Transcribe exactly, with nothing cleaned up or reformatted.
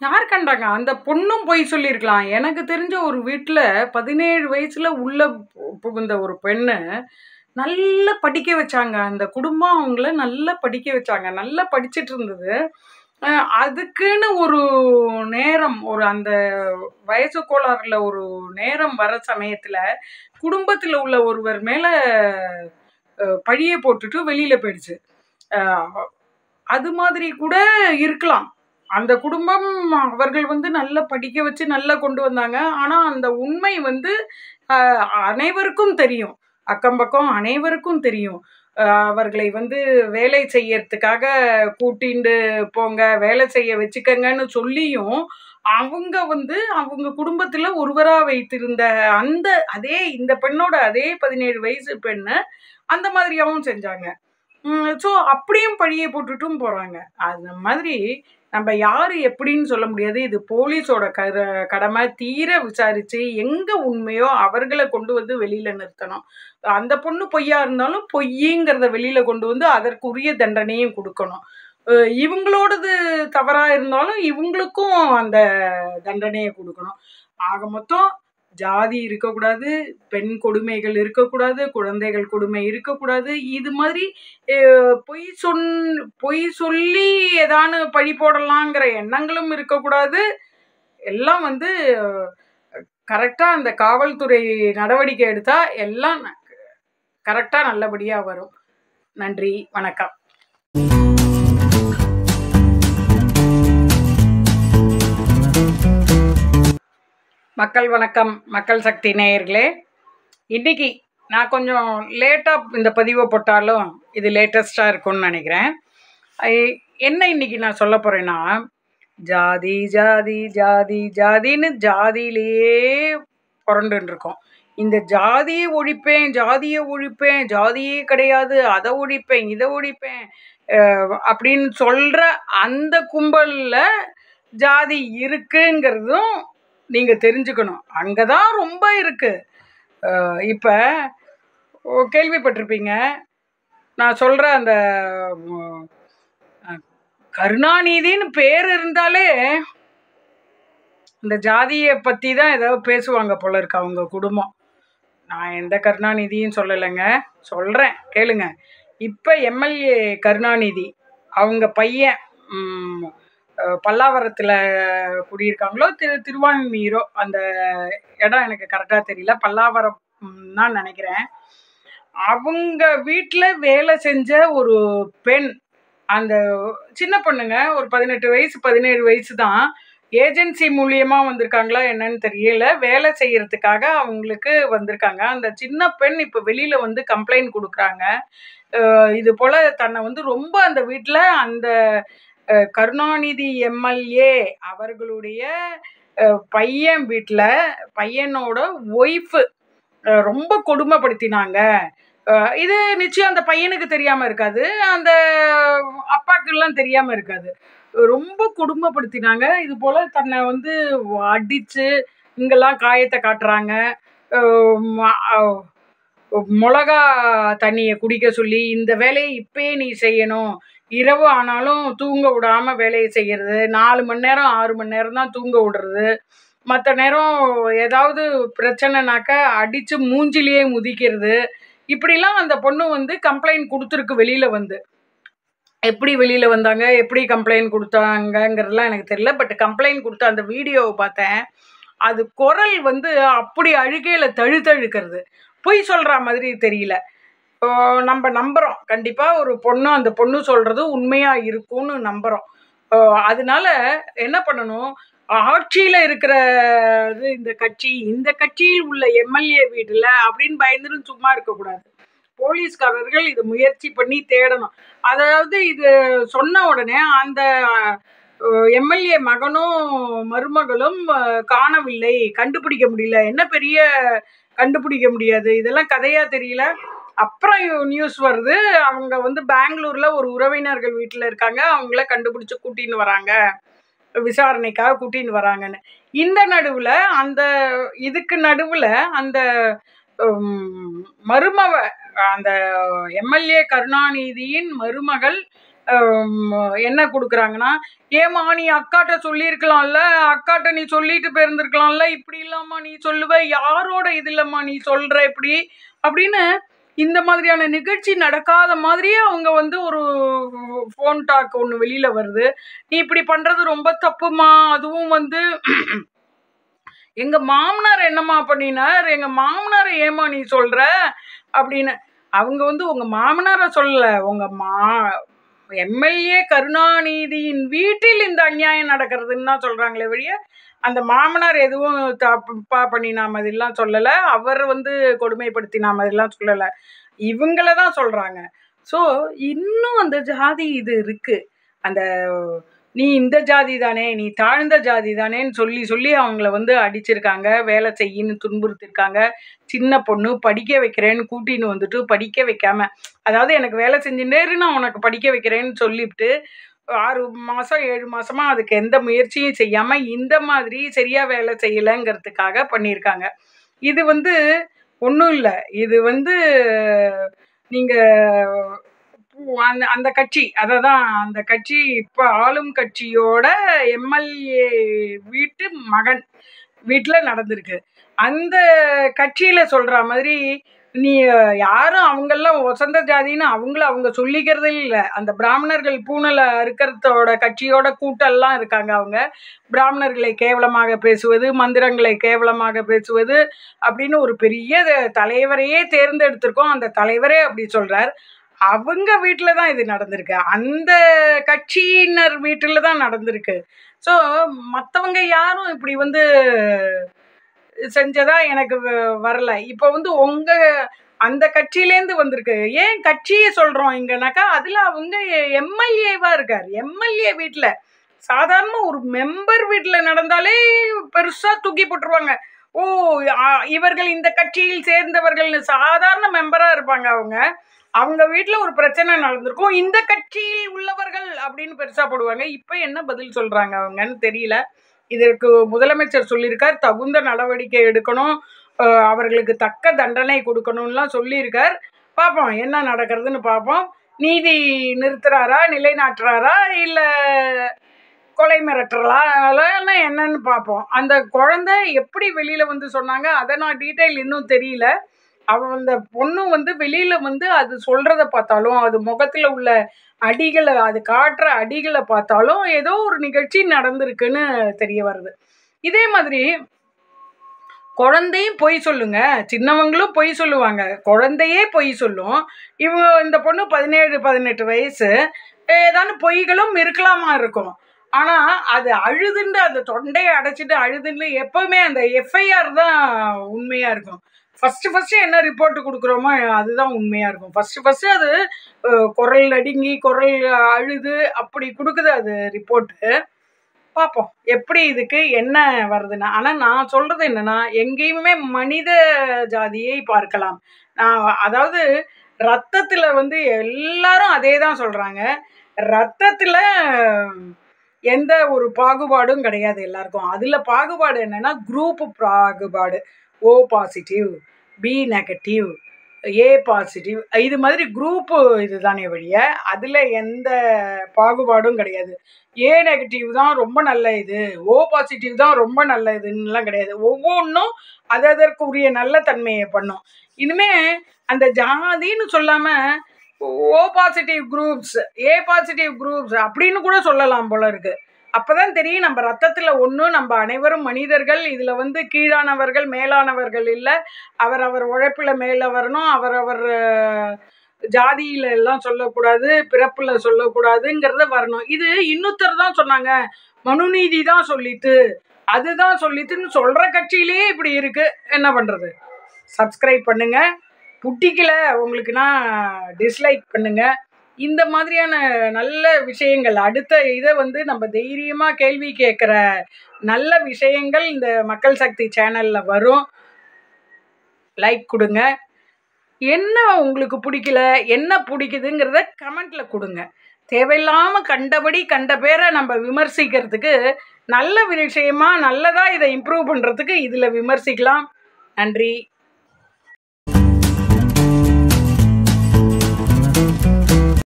யார் கண்டாங்க? அந்த பொண்ணும் பொய் சொல்லியிருக்கலாம். எனக்கு தெரிஞ்ச ஒரு வீட்ல பதினேழு வயசுல உள்ள பு புகுந்த ஒரு பெண்ணு, நல்லா படிக்க வச்சாங்க. அந்த குடும்பம் அவங்கள நல்லா படிக்க வச்சாங்க. நல்லா படிச்சுட்டு இருந்தது. அ அதுக்குன்னு ஒரு நேரம், ஒரு அந்த வயசு கோளாறுல ஒரு நேரம் வர சமயத்துல, குடும்பத்துல உள்ள ஒருவர் மேல அ பழிய போட்டுட்டு வெளியில போயிடுச்சு. அ அது மாதிரி கூட இருக்கலாம். அந்த குடும்பம் அவர்கள் வந்து நல்லா படிக்க வச்சு நல்லா கொண்டு வந்தாங்க. ஆனா, அந்த உண்மை வந்து அ அனைவருக்கும் தெரியும். அக்கம் பக்கம் அனைவருக்கும் தெரியும். அ அவர்களை வந்து வேலை செய்யறதுக்காக கூட்டிண்டு போங்க, வேலை செய்ய வச்சுக்கங்கன்னு சொல்லியும், அவங்க வந்து அவங்க குடும்பத்துல ஒருவரா வைத்திருந்த அந்த அதே இந்த பெண்ணோட அதே பதினேழு வயசு பெண்ண அந்த மாதிரியாவும் செஞ்சாங்க. ம். ஸோ அப்படியும் பழிய போட்டுட்டும் போறாங்க. அந்த மாதிரி நம்ப யாரு எப்படின்னு சொல்ல முடியாது. இது போலீஸோட கர கடமை. தீர விசாரிச்சு எங்க உண்மையோ அவர்கள கொண்டு வந்து வெளியில நிறுத்தணும். அந்த பொண்ணு பொய்யா இருந்தாலும் பொய்யிங்கிறத வெளியில கொண்டு வந்து அதற்குரிய தண்டனையும் குடுக்கணும். அ இவங்களோடது தவறா இருந்தாலும் இவங்களுக்கும் அந்த தண்டனைய குடுக்கணும். ஆக மொத்தம் ஜாதி இருக்கக்கூடாது, பெண் கொடுமைகள் இருக்கக்கூடாது, குழந்தைகள் கொடுமை இருக்கக்கூடாது. இது மாதிரி அ பொய் சொன் பொய் சொல்லி ஏதானு பழி போடலாங்கிற எண்ணங்களும் இருக்கக்கூடாது. எல்லாம் வந்து கரெக்ட்டா அந்த காவல்துறை நடவடிக்கை எடுத்தா எல்லாம் ந கரெக்ட்டா நல்லபடியா வரும். நன்றி, வணக்கம். மக்கள் வணக்கம், மக்கள் சக்தி நேயர்களே. இன்னைக்கு நான் கொஞ்சம் லேட்டா இந்த பதிவை போட்டாலும் இது லேட்டஸ்டா இருக்கும்னு நினைக்கிறேன். ஐ என்ன இன்னைக்கு நான் சொல்ல போறேன்னா, ஜாதி ஜாதி ஜாதி ஜாதின்னு ஜாதியிலேயே புரண்டுன்னு இருக்கோம். இந்த ஜாதியை ஒழிப்பேன், ஜாதியை ஒழிப்பேன், ஜாதியே கிடையாது, அதை ஒழிப்பேன், இதை ஒழிப்பேன் அஹ் அப்படின்னு சொல்ற அந்த கும்பல்ல ஜாதி இருக்குங்கிறதும் நீங்க தெரிஞ்சுக்கணும். அங்கதான் ரொம்ப இருக்கு. அஹ் இப்ப ஓ, கேள்விப்பட்டிருப்பீங்க. நான் சொல்ற அந்த ம், அஹ், கருணாநிதின்னு பேர் இருந்தாலே இந்த ஜாதியை பத்தி தான் ஏதாவது பேசுவாங்க போல இருக்கு அவங்க குடும்பம். நான் எந்த கருணாநிதியும் சொல்லலைங்க, சொல்றேன் கேளுங்க. இப்ப எம்எல்ஏ கருணாநிதி அவங்க பையன் ம், அஹ், பல்லாவரத்துல குடியிருக்காங்களோ திரு திருவான்மியூரோ அந்த இடம் எனக்கு கரெக்டா தெரியல, பல்லாவரம் தான் நினைக்கிறேன். அவங்க வீட்டுல வேலை செஞ்ச ஒரு பெண், அந்த சின்ன பொண்ணுங்க, ஒரு பதினெட்டு வயசு பதினேழு வயசு தான். ஏஜென்சி மூலியமா வந்திருக்காங்களா என்னன்னு தெரியல, வேலை செய்யறதுக்காக அவங்களுக்கு வந்திருக்காங்க. அந்த சின்ன பெண் இப்ப வெளியில வந்து கம்ப்ளைண்ட் கொடுக்குறாங்க. அஹ் இது போல தன்னை வந்து ரொம்ப அந்த வீட்டுல அந்த அஹ், கருணாநிதி எம்எல்ஏ அவர்களுடைய அஹ், பையன் வீட்டுல பையனோட ஒய்ஃப் ரொம்ப கொடுமைப்படுத்தினாங்க. அஹ், இது நிச்சயம் அந்த பையனுக்கு தெரியாம இருக்காது, அந்த அப்பாக்கெல்லாம் தெரியாம இருக்காது. ரொம்ப கொடுமைப்படுத்தினாங்க. இது போல தன்னை வந்து அடிச்சு இங்கெல்லாம் காயத்தை காட்டுறாங்க. அஹ் ம- அஹ் மிளகா தண்ணியை குடிக்க சொல்லி, இந்த வேலையை இப்பயே நீ செய்யணும், இரவு ஆனாலும் தூங்க விடாம வேலையை செய்யறது, நாலு மணி நேரம் ஆறு மணி நேரம் தான் தூங்க விடுறது, மற்ற நேரம் ஏதாவது பிரச்சனைனாக்க அடிச்சு மூஞ்சிலேயே முதிக்கிறது. இப்படிலாம் அந்த பொண்ணு வந்து கம்ப்ளைண்ட் கொடுத்துருக்கு வெளியில வந்து. எப்படி வெளியில வந்தாங்க, எப்படி கம்ப்ளைண்ட் கொடுத்தாங்கங்கிறதுலாம் எனக்கு தெரியல. பட் கம்ப்ளைண்ட் கொடுத்த அந்த வீடியோவை பார்த்தேன். அது குரல் வந்து அப்படி அழுகையில தழுத்தழுக்கிறது. பொய் சொல்ற மாதிரி தெரியல. இப்போ நம்ம நம்புறோம், கண்டிப்பா ஒரு பொண்ணு அந்த பொண்ணு சொல்றது உண்மையா இருக்கும்னு நம்புறோம். அஹ் அதனால என்ன பண்ணணும், ஆட்சியில இருக்கிற இது இந்த கட்சி, இந்த கட்சியில் உள்ள எம்எல்ஏ வீடுல அப்படின்னு பயந்துன்னு சும்மா இருக்கக்கூடாது. போலீஸ்காரர்கள் இது முயற்சி பண்ணி தேடணும். அதாவது இது சொன்ன உடனே அந்த எம்எல்ஏ மகனும் மருமகளும் அஹ், காணவில்லை, கண்டுபிடிக்க முடியல. என்ன பெரிய கண்டுபிடிக்க முடியாது, இதெல்லாம் கதையா தெரியல. அப்புறம் நியூஸ் வருது, அவங்க வந்து பெங்களூர்ல ஒரு உறவினர்கள் வீட்டுல இருக்காங்க, அவங்கள கண்டுபிடிச்சு கூட்டின்னு வராங்க, விசாரணைக்காக கூட்டின்னு வராங்கன்னு. இந்த நடுவுல அந்த இதுக்கு நடுவுல அந்த உம், மருமவ அந்த எம்எல்ஏ கருணாநிதியின் மருமகள் என்ன கொடுக்குறாங்கன்னா, ஏமா நீ அக்காட்ட சொல்லியிருக்கலாம்ல, அக்காட்ட நீ சொல்லிட்டு போயிருந்துருக்கலாம்ல, இப்படி இல்லாமா நீ சொல்லுவ, யாரோட இது இல்லம்மா நீ சொல்ற இப்படி அப்படின்னு இந்த மாதிரியான நிகழ்ச்சி நடக்காத மாதிரியே அவங்க வந்து ஒரு ஃபோன் டாக் ஒன்று வெளியில வருது. நீ இப்படி பண்றது ரொம்ப தப்புமா, அதுவும் வந்து எங்க மாமனார் என்னம்மா பண்ணினார், எங்க மாமனார் ஏமா நீ சொல்ற அப்படின்னு. அவங்க வந்து உங்க மாமனாரை சொல்லல, உங்க மா எம்எல்ஏ கருணாநிதியின் வீட்டில் இந்த அநியாயம் நடக்கிறதுன்னு தான் சொல்றாங்களே வெளிய, அந்த மாமனார் எதுவும் தப்பா பண்ணினா மாதிரிலாம் சொல்லலை, அவர் வந்து கொடுமைப்படுத்தினா மாதிரிலாம் சொல்லலை, இவங்கள தான் சொல்றாங்க. ஸோ இன்னும் அந்த ஜாதி இது இருக்கு. அந்த நீ இந்த ஜாதி தானே, நீ தாழ்ந்த ஜாதி தானேன்னு சொல்லி சொல்லி அவங்கள வந்து அடிச்சிருக்காங்க, வேலை செய்யின்னு துன்புறுத்திருக்காங்க. சின்ன பொண்ணு படிக்க வைக்கிறேன்னு கூட்டின்னு வந்துட்டு படிக்க வைக்காம, அதாவது எனக்கு வேலை செஞ்சுட்டேரு நான் உனக்கு படிக்க வைக்கிறேன்னு சொல்லிவிட்டு ஆறு மாதம் ஏழு மாதமா அதுக்கு எந்த முயற்சியும் செய்யாமல் இந்த மாதிரி சரியாக வேலை செய்யலைங்கிறதுக்காக பண்ணியிருக்காங்க. இது வந்து ஒன்றும் இல்லை, இது வந்து நீங்கள் அந்த அந்த கட்சி, அதை தான் அந்த கட்சி இப்போ ஆளும் கட்சியோட எம்எல்ஏ வீட்டு மகன் வீட்டில் நடந்திருக்கு. அந்த கட்சியில் சொல்கிற மாதிரி நீ யாரும் அவங்கெல்லாம் வசந்த ஜாதின்னு அவங்கள அவங்க சொல்லிக்கிறதே இல்லை. அந்த பிராமணர்கள் பூனலை அறுக்கிறதோட கட்சியோட கூட்டெல்லாம் இருக்காங்க. அவங்க பிராமணர்களை கேவலமாக பேசுவது, மந்திரங்களை கேவலமாக பேசுவது அப்படின்னு ஒரு பெரிய தலைவரையே தேர்ந்தெடுத்திருக்கோம். அந்த தலைவரே அப்படி சொல்கிறார். அவங்க வீட்டில் தான் இது நடந்திருக்கு, அந்த கட்சியினர் வீட்டில் தான் நடந்திருக்கு. ஸோ மற்றவங்க யாரும் இப்படி வந்து செஞ்சதா எனக்கு வரல. இப்போ வந்து உங்க அந்த கட்சியிலேருந்து வந்திருக்கு. ஏன் கட்சியை சொல்றோம் இங்கனாக்கா, அதுல அவங்க எம்எல்ஏவா இருக்கார். எம்எல்ஏ வீட்டில் சாதாரண ஒரு மெம்பர் வீட்டில் நடந்தாலே பெருசா தூக்கி போட்டுருவாங்க. ஓ இவர்கள் இந்த கட்சியில் சேர்ந்தவர்கள்னு சாதாரண மெம்பரா இருப்பாங்க. அவங்க அவங்க வீட்டில் ஒரு பிரச்சனை நடந்திருக்கும், இந்த கட்சியில் உள்ளவர்கள் அப்படின்னு பெருசா போடுவாங்க. இப்போ என்ன பதில் சொல்றாங்க அவங்கன்னு தெரியல. இதற்கு முதலமைச்சர் சொல்லியிருக்கார், தகுந்த நடவடிக்கை எடுக்கணும், அவர்களுக்கு தக்க தண்டனை கொடுக்கணும்லாம் சொல்லியிருக்கார். பார்ப்போம் என்ன நடக்கிறதுன்னு பார்ப்போம். நீதி நிறுத்துறாரா, நிலைநாட்டுறாரா, இல்லை கொலை மிரட்டுறாலா என்னன்னு பார்ப்போம். அந்த குழந்தை எப்படி வெளியில வந்து சொன்னாங்க அதை நான் டீட்டெயில் இன்னும் தெரியல. அவன் அந்த பொண்ணு வந்து வெளியில வந்து அது சொல்றத பார்த்தாலும், அது முகத்துல உள்ள அடிகளை, அது காட்டுற அடிகளை பார்த்தாலும் ஏதோ ஒரு நிகழ்ச்சி நடந்திருக்குன்னு தெரிய வருது. இதே மாதிரி குழந்தையும் பொய் சொல்லுங்க, சின்னவங்களும் பொய் சொல்லுவாங்க, குழந்தையே பொய் சொல்லும். இவங்க இந்த பொண்ணு பதினேழு பதினெட்டு வயசு, ஏதாவது பொய்களும் இருக்கலாமா இருக்கும். ஆனா அது அழுதுண்டு அந்த தொண்டையை அடைச்சிட்டு அழுதுன்னு எப்பவுமே அந்த எஃப்ஐஆர் தான் உண்மையா இருக்கும். ஃபர்ஸ்ட் ஃபர்ஸ்ட் என்ன ரிப்போர்ட் கொடுக்குறோமோ அதுதான் உண்மையா இருக்கும். ஃபர்ஸ்ட் ஃபர்ஸ்ட் அது குரல் நடுங்கி குரல் அழுது அப்படி கொடுக்குது அது ரிப்போர்ட்டு. பார்ப்போம் எப்படி இதுக்கு என்ன வருதுன்னா. ஆனால் நான் சொல்றது என்னன்னா, எங்கேயுமே மனித ஜாதியை பார்க்கலாம். நான் அதாவது ரத்தத்தில் வந்து எல்லாரும் அதே தான் சொல்றாங்க. ரத்தத்தில் எந்த ஒரு பாகுபாடும் கிடையாது எல்லாருக்கும். அதில் பாகுபாடு என்னன்னா குரூப் பாகுபாடு. O positive, B negative, A positive, இது மாதிரி குரூப்பு இதுதானே வழிய அதில் எந்த பாகுபாடும் கிடையாது. ஏ நெகட்டிவ் தான் ரொம்ப நல்ல இது, ஓ பாசிட்டிவ் தான் ரொம்ப நல்ல இதுன்னெலாம் கிடையாது. ஒவ்வொன்றும் அது அதற்குரிய நல்ல தன்மையை பண்ணும். இனிமே அந்த ஜாதின்னு சொல்லாமல் O positive groups, A positive groups அப்படின்னு கூட சொல்லலாம் போல இருக்கு. அப்போதான் தெரியும் நம்ம ரத்தத்தில் ஒன்று, நம்ம அனைவரும் மனிதர்கள், இதில் வந்து கீழானவர்கள் மேலானவர்கள் இல்லை, அவரவர் உழைப்பில் மேலே வரணும், அவரவர் ஜாதியில எல்லாம் சொல்லக்கூடாது, பிறப்புல சொல்லக்கூடாதுங்கிறத வரணும். இது இன்னொருத்தர் தான் சொன்னாங்க, மனுநீதி தான் சொல்லிட்டு, அதுதான் சொல்லிட்டுன்னு சொல்கிற கட்சியிலேயே இப்படி இருக்கு. என்ன பண்ணுறது? சப்ஸ்கிரைப் பண்ணுங்க, பிடிக்கல உங்களுக்குன்னா டிஸ்லைக் பண்ணுங்க. இந்த மாதிரியான நல்ல விஷயங்கள், அடுத்த இதை வந்து நம்ம தைரியமாக கேள்வி கேட்குற நல்ல விஷயங்கள் இந்த மக்கள் சக்தி சேனலில் வரும். லைக் கொடுங்க. என்ன உங்களுக்கு பிடிக்கல, என்ன பிடிக்குதுங்கிறத கமெண்ட்டில் கொடுங்க. தேவையில்லாமல் கண்டபடி கண்ட பேரை நம்ம விமர்சிக்கிறதுக்கு நல்ல விஷயமா நல்லதாக இதை இம்ப்ரூவ் பண்ணுறதுக்கு இதில் விமர்சிக்கலாம். நன்றி.